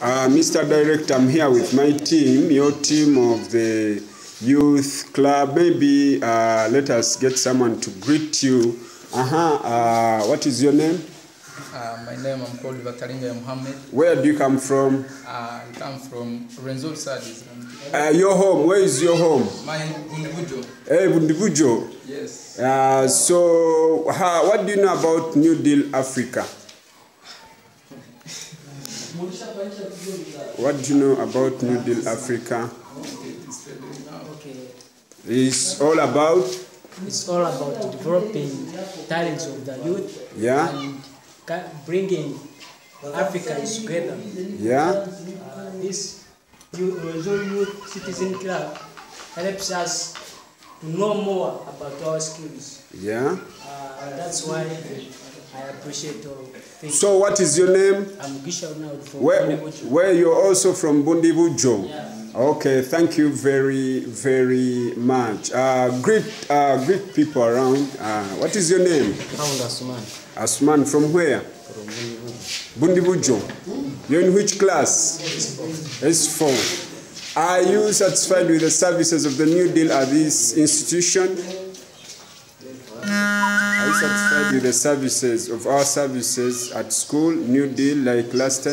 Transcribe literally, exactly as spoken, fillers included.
Uh, Mister Director, I'm here with my team, your team of the youth club. Maybe uh, let us get someone to greet you. Uh-huh. Uh, what is your name? Uh, my name, I'm called Vakaringa Mohammed. Where do you come from? Uh, I come from Renzo Sadis. Uh, your home, where is your home? My Bundibujo. Hey, Bundibujo. Yes. Uh, so, how, what do you know about New Deal Africa? What do you know about New Deal Africa? Okay. It's all about? It's all about developing talents of the youth. Yeah. And bringing Africans together. Yeah. Uh, this Renzo Youth Citizen Club helps us to know more about our skills. Yeah. Uh, that's why I appreciate all. So what is your name? I'm Gisha now from Where, Bundibujo. where you're also from Bundibujo? Yeah. Okay, thank you very, very much. Uh, greet, uh, greet people around. Uh, what is your name? Asman. Asman, from where? From Bundibujo. Bundibujo. You're in which class? S four. Are you satisfied with the services of the New Deal at this institution? Are you satisfied with the services of our services at school, New Deal, like last time?